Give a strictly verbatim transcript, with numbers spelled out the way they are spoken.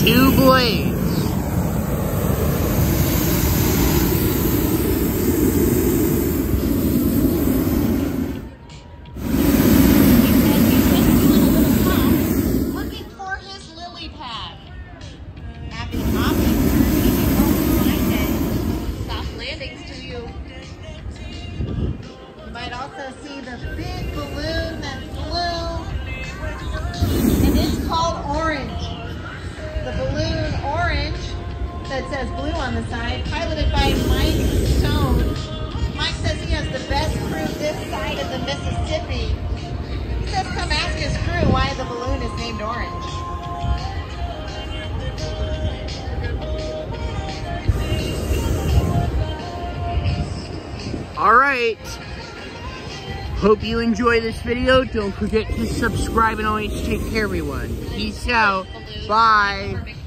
two blades. Looking for his lily pad. Happy hopping. Soft landings to you. You might also see the big balloon that's blue. And it's called Orange. The balloon Orange that says blue on the side, piloted by Mike Stone. Mike says he has the best crew this side of the Mississippi. He says come ask his crew why the balloon is named Orange. All right. Hope you enjoy this video. Don't forget to subscribe and always take care, everyone. Peace out. Bye.